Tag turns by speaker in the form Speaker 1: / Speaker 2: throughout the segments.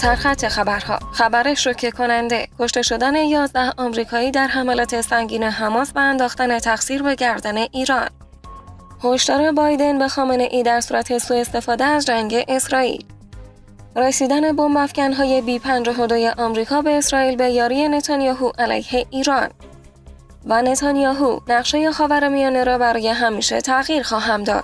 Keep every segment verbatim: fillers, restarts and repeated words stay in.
Speaker 1: سرخط خبرها. خبر شوکه کننده: کشته شدن یازده آمریکایی در حملات سنگین حماس و انداختن تقصیر به گردن ایران. هشدار بایدن به خامنه‌ای در صورت سوء استفاده از جنگ اسرائیل. رسیدن بمب افکن‌های بی پنجاه و دو آمریکا به اسرائیل به یاری نتانیاهو علیه ایران. و نتانیاهو: نقشه خاورمیانه را برای همیشه تغییر خواهم داد.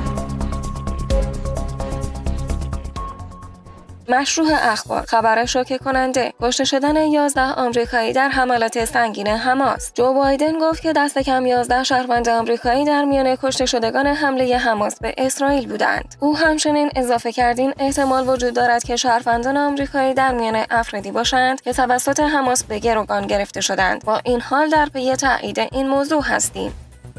Speaker 1: مشروع اخبار. خبر شوکه کننده: کشته شدن یازده آمریکایی در حملات سنگین حماس. جو بایدن گفت که دست کم یازده شهروند آمریکایی در میان کشته شدگان حمله حماس به اسرائیل بودند. او همچنین اضافه کرد این احتمال وجود دارد که شهروندان آمریکایی در میان افرادی باشند که توسط حماس به گروگان گرفته شدند. با این حال در پی تایید این موضوع هستیم.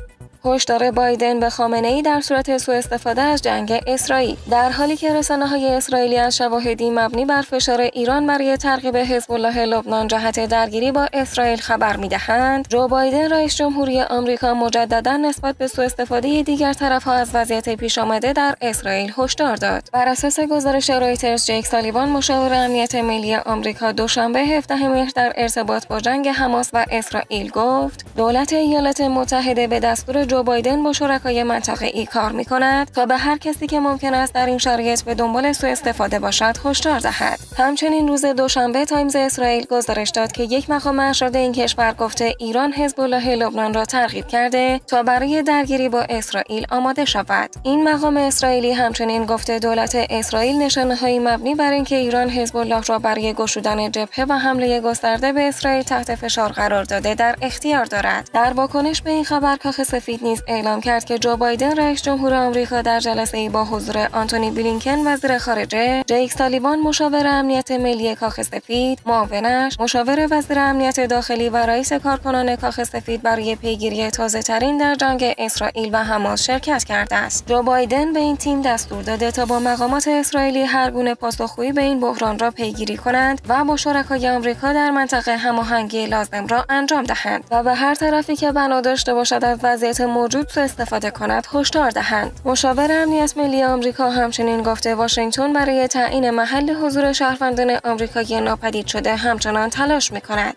Speaker 1: هشدار بایدن به خامنه‌ای در صورت سوء استفاده از جنگ اسرائیل. در حالی که رسانه‌های اسرائیلی از شواهدی مبنی بر فشار ایران برای ترغیب حزب الله لبنان جهت درگیری با اسرائیل خبر می‌دهند، جو بایدن رئیس جمهوری آمریکا مجددا نسبت به سوء استفاده دیگر طرف‌ها از وضعیت پیش آمده در اسرائیل هشدار داد. بر اساس گزارش رویترز، جیک سالیوان، مشاور امنیت ملی آمریکا، دوشنبه هفدهم مهر در ارتباط با جنگ حماس و اسرائیل گفت: دولت ایالات متحده به دستور جو بایدن با شرکای منطقه‌ای کار می‌کند تا به هر کسی که ممکن است در این شرایط به دنبال سوء استفاده باشد هشدار دهد. همچنین روز دوشنبه تایمز اسرائیل گزارش داد که یک مقام ارشد این کشور گفته ایران حزب الله لبنان را ترغیب کرده تا برای درگیری با اسرائیل آماده شود. این مقام اسرائیلی همچنین گفته دولت اسرائیل نشانه‌هایی مبنی بر اینکه ایران حزب الله را برای گشودن جبهه و حمله گسترده به اسرائیل تحت فشار قرار داده در اختیار دارد. در واکنش به این خبر، کاخ سفید نیز اعلام کرد که جو بایدن رئیس جمهور آمریکا در جلسه‌ای با حضور آنتونی بلینکن وزیر خارجه، جیک سالیوان مشاور امنیت ملی کاخ سفید، معاونش، مشاور وزیر امنیت داخلی و رئیس کارکنان کاخ سفید برای پیگیری تازه‌ترین در جنگ اسرائیل و حماس شرکت کرده است. جو بایدن به این تیم دستور داده تا با مقامات اسرائیلی هر گونه پاسخگویی به این بحران را پیگیری کنند و با شرکای آمریکا در منطقه هماهنگی لازم را انجام دهند و به هر طرفی که بنا داشته باشد از وضعیت موجود سوء استفاده کند هشدار دهند. مشاور امنیت ملی آمریکا همچنین گفته واشنگتن برای تعیین محل حضور شهروندان آمریکایی ناپدید شده همچنان تلاش می‌کند.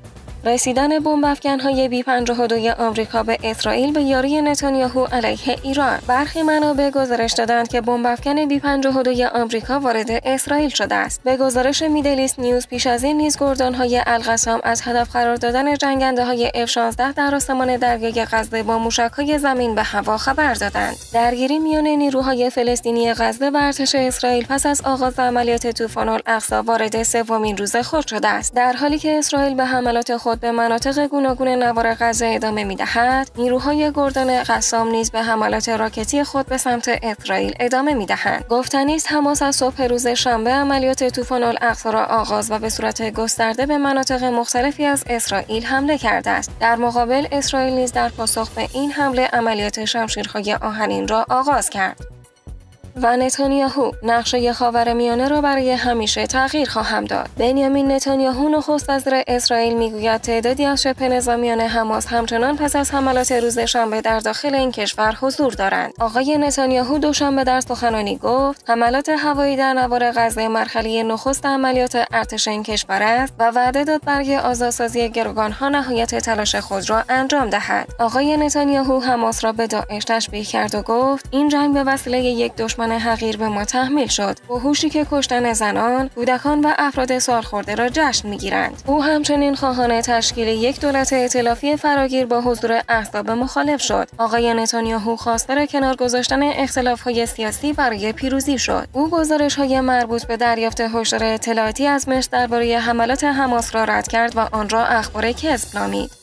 Speaker 1: رسیدن بمب افکن‌های بی پنجاه و دو آمریکا به اسرائیل به یاری نتانیاهو علیه ایران. برخی منابع گزارش دادند که بمب افکن بی پنجاه و دو آمریکا وارد اسرائیل شده است. به گزارش میدلیست نیوز پیش از این نیز گردان‌های القسام از هدف قرار دادن جنگنده‌های اف شانزده در آسمان دریای غزه با موشک‌های زمین به هوا خبر دادند. درگیری میان نیروهای فلسطینی غزه و ارتش اسرائیل پس از آغاز عملیات طوفان الاقصی وارد سومین روز خود شده است. در حالی که اسرائیل به حملات خود به مناطق گوناگون نوار غزه ادامه می‌دهد، نیروهای گردان قسام نیز به حملات راکتی خود به سمت اسرائیل ادامه می‌دهند. گفتنی است حماس از صبح روز شنبه عملیات طوفان الاقصی را آغاز و به صورت گسترده به مناطق مختلفی از اسرائیل حمله کرده است. در مقابل اسرائیل نیز در پاسخ به این حمله عملیات شمشیرهای آهنین را آغاز کرد. و نتانیاهو: نقشه خاورمیانه را برای همیشه تغییر خواهم داد. بنیامین نتانیاهو نخست وزیر اسرائیل میگوید تعدادی از شبه نظامیان حماس همچنان پس از حملات روز شنبه در داخل این کشور حضور دارند. آقای نتانیاهو دوشنبه در سخنرانی گفت حملات هوایی در نوار غزه مرحله نخست عملیات ارتش این کشور است و وعده داد برای آزادسازی گروگانها نهایت تلاش خود را انجام دهد. آقای نتانیاهو حماس را به داعش تشبیه کرد و گفت این جنگ به وسیله یک دشمن حقیر به ما تحمیل شد. وحوشی که کشتن زنان، کودکان و افراد سالخورده را جشن میگیرند. او همچنین خواهان تشکیل یک دولت ائتلافی فراگیر با حضور احزاب مخالف شد. آقای نتانیاهو خواستار کنار گذاشتن اختلاف‌های سیاسی برای پیروزی شد. او گزارش‌های مربوط به دریافت هشدار اطلاعاتی از مصر درباره حملات حماس را رد کرد و آن را اخبار کذب نامید.